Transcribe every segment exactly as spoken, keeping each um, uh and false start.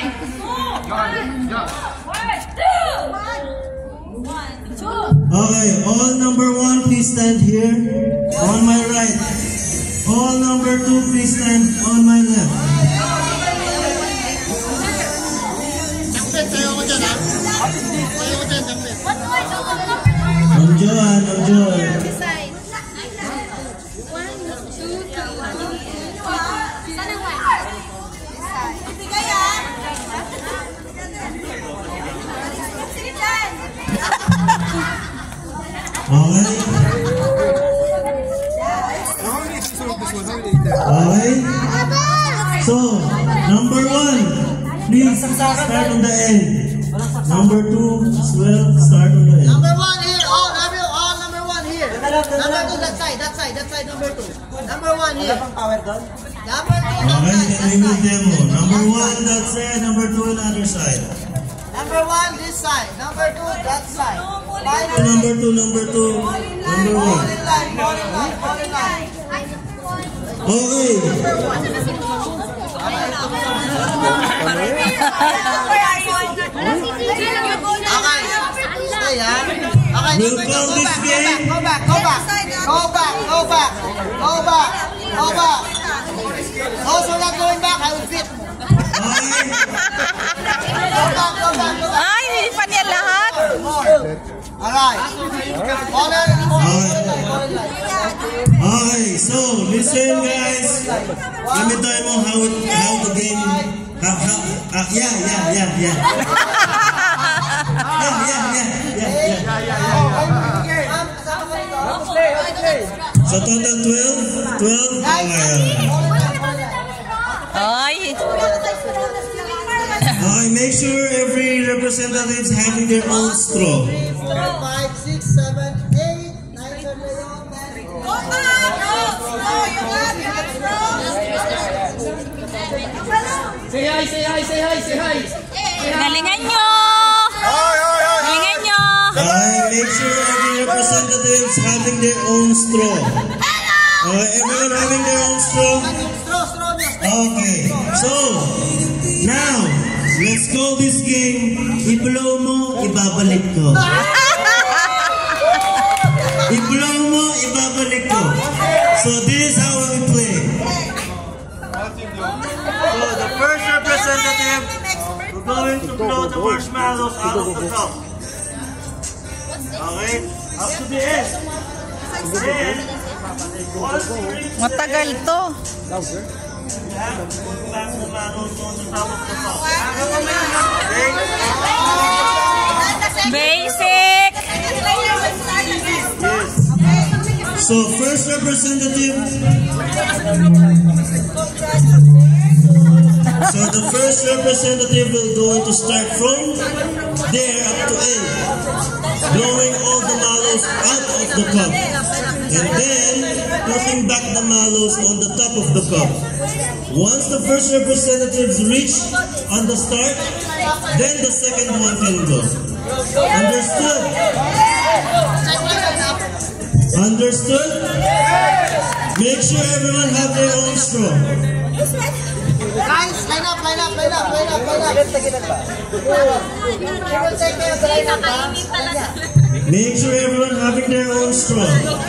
Okay, all number one, please stand here on my right. All number two, please stand on my left. Enjoy, enjoy. Okay. Okay. So, number one, please start on the end. Number two as well, start on the end. Number one here, all, number, all number one here. Number two, that side, that side, that side, number two. Number one here. Number two. Okay, then we will demo. Number one, that side. Number two, on the other side. Number one, this side. Number two, that side. Number two, number two, number one. Fall in line, fall in line, fall in line. Okay. Okay. Stay, ha? Okay, We'll call this game. Go back, go back, go back, go back, go back, go back. No, so not going back, I will fit. Okay. Go back, go back, go back. Ay, hindi pa niya lahat. Alright. Fall in, fall in line, fall in line. Okay, so listen guys. Let me tell you how it, how the game. How, how, uh, yeah, yeah, yeah, yeah. Yeah, yeah, yeah, yeah, yeah. So total twelve, twelve. Ay. Okay, make sure every representative is having their own straw. five, six, seven, eight, nine, ten, eleven, Say hi, say hi, say hi, say hi. Galingan nyo. Galingan nyo. Okay, make sure every representative is having their own straw. Okay, everyone having their own straw? straw, straw niya. Okay, so now let's call this game. I-blow mo, ibabalik ko. I-blow mo, ibabalik ko. So this is how we play. So the first representative, we're going to blow the marshmallows out of the cup. Okay, up to the end. Then, once you reach Matagal to. you have to put back the marshmallows on the top of the cup. Okay? Basic. Yes. So first representative. So the first representative will going to start from there up to end, blowing all the mallows out of the cup, and then putting back the mallows on the top of the cup. Once the first representatives reach on the start, then the second one can go. Understood? Understood? Make sure everyone have their own straw. Guys, line up, line up, line up, line up, line up. Make sure everyone having their own straw. One line,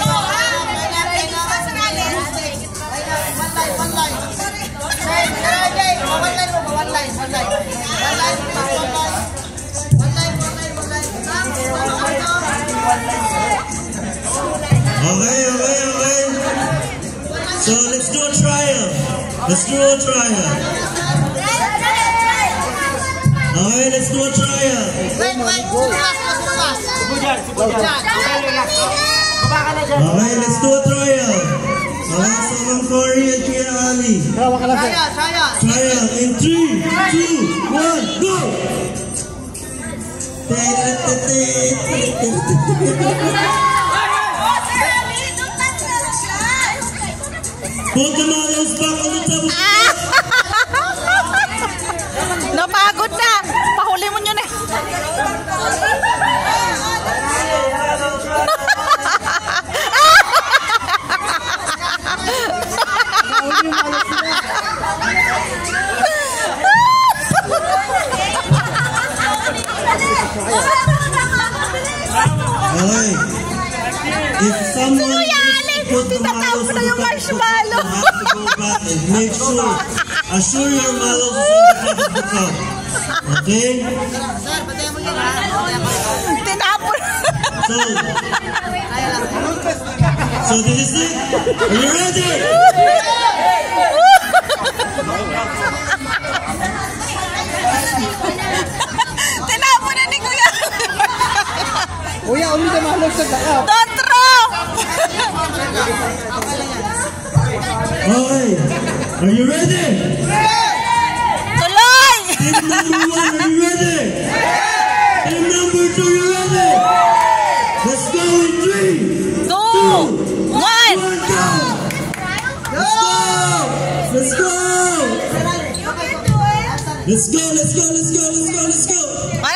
one line. Say, say, one line, one line, one line. One line, one line. One line, one line, one line. Okay, okay, okay. So let's do a trial. Let's do a trial. Okay, let's do a trial. Wait, wait, sumas, sumas. Okay, let's do a trial. Okay, so Ma'am Cory and Kuya Ali. Saya, saya. Trial in three, two, one, go! Put the models back on the top of the Napagod na. Pahuli mo nyo na. someone Kuya is Ali, to put the tinatawag mallows na on the yung top, marshmallow. you have to go back and make sure, assure your mallows is on the top of the cup. Okay? Sir, batayan mo yan ha. Batayan mo yan. Tinapon. So, so this is it. Are you ready? Tinapon na ni Kuya Ali. Kuya, umi na mahalog sa dakap. Don't throw. Okay. Are you ready? Tuloy. Team number one, are you ready? Team number two, you ready? Let's go in three, Two. One. one, go! Let's go! Let's go! Let's go, let's go, let's go, let's go, let's go!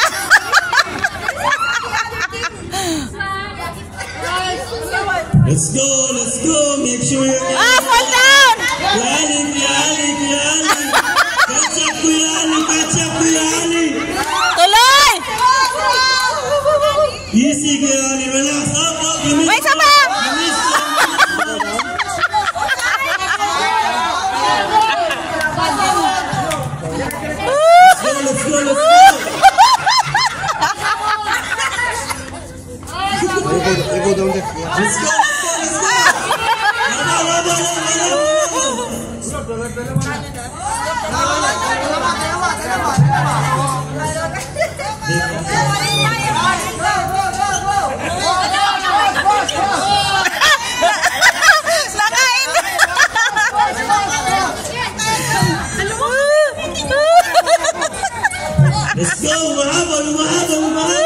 Let's go, let's go! Make sure you're Ah, fall down. Kuya Ali, Kuya Ali, Kuya Ali! Catch up, Kuya Ali, catch up, Kuya Ali! Tuloy. Easy, Kuya Ali, relax. Up, up, you missed May isa one. pa. You missed one. Let's go, let's go, let's go! I go down there. Let's go, let's go, let's go! Laba, laba, laba, laba! Nakain. Let's go! Mahabol, mahabol, mahabol!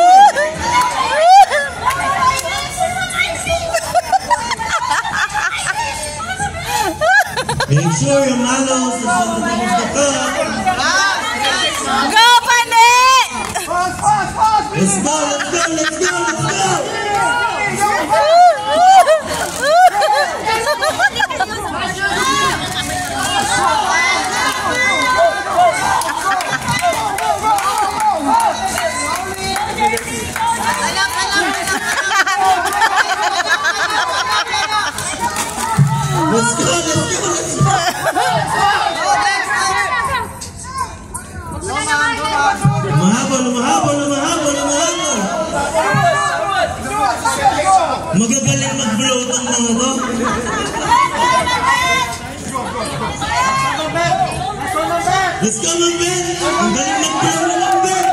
Make sure your mallows is on the top of the cup. Go, Pane. Let's go, let's go, let's go, let's go! Let's go, let's go, let's go! Mahabol, mahabol, mahabol, mahabol! Magagaling mag-blow tong mga to. Let's go, Mang Ben! Ang galing mag-blow na Mang Ben!